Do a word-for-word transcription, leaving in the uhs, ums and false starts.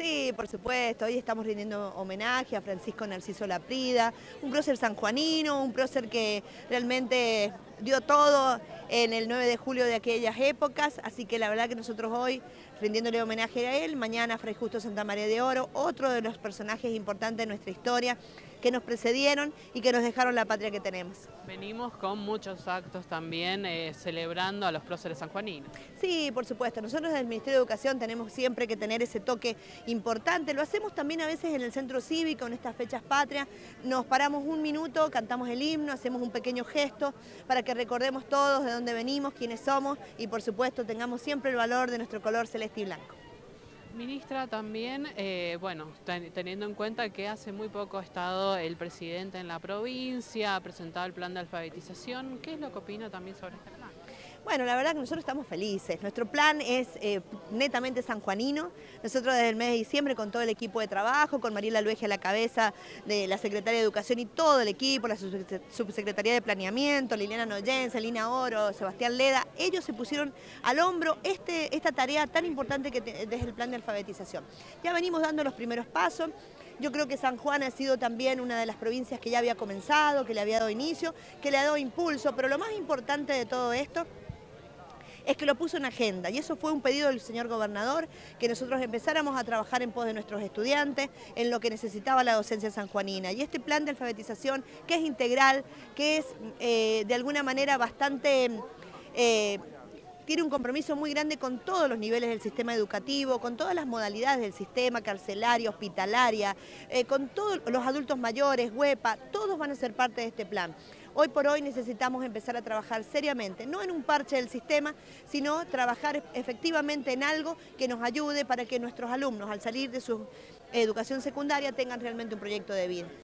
Sí, por supuesto, hoy estamos rindiendo homenaje a Francisco Narciso Laprida, un prócer sanjuanino, un prócer que realmente dio todo en el nueve de julio de aquellas épocas, así que la verdad que nosotros hoy rindiéndole homenaje a él, mañana a Fray Justo Santa María de Oro, otro de los personajes importantes de nuestra historia que nos precedieron y que nos dejaron la patria que tenemos. Venimos con muchos actos también eh, celebrando a los próceres sanjuaninos. Sí, por supuesto. Nosotros desde el Ministerio de Educación tenemos siempre que tener ese toque importante. Lo hacemos también a veces en el centro cívico, en estas fechas patrias. Nos paramos un minuto, cantamos el himno, hacemos un pequeño gesto para que recordemos todos de dónde venimos, quiénes somos y por supuesto tengamos siempre el valor de nuestro color celeste y blanco. Ministra, también, eh, bueno, ten, teniendo en cuenta que hace muy poco ha estado el presidente en la provincia, ha presentado el plan de alfabetización, ¿qué es lo que opina también sobre este plan? Bueno, la verdad que nosotros estamos felices. Nuestro plan es eh, netamente sanjuanino. Nosotros desde el mes de diciembre con todo el equipo de trabajo, con Mariela Luege a la cabeza de la Secretaria de Educación y todo el equipo, la Subsecretaría de Planeamiento, Liliana Noyense, Lina Oro, Sebastián Leda, ellos se pusieron al hombro este, esta tarea tan importante que te, desde el plan de alfabetización. Ya venimos dando los primeros pasos. Yo creo que San Juan ha sido también una de las provincias que ya había comenzado, que le había dado inicio, que le ha dado impulso, pero lo más importante de todo esto es que lo puso en agenda y eso fue un pedido del señor gobernador, que nosotros empezáramos a trabajar en pos de nuestros estudiantes, en lo que necesitaba la docencia sanjuanina. Y este plan de alfabetización, que es integral, que es eh, de alguna manera bastante... Eh, tiene un compromiso muy grande con todos los niveles del sistema educativo, con todas las modalidades del sistema, carcelaria, hospitalaria, eh, con todos los adultos mayores, huepa, todos van a ser parte de este plan. Hoy por hoy necesitamos empezar a trabajar seriamente, no en un parche del sistema, sino trabajar efectivamente en algo que nos ayude para que nuestros alumnos, al salir de su educación secundaria, tengan realmente un proyecto de vida.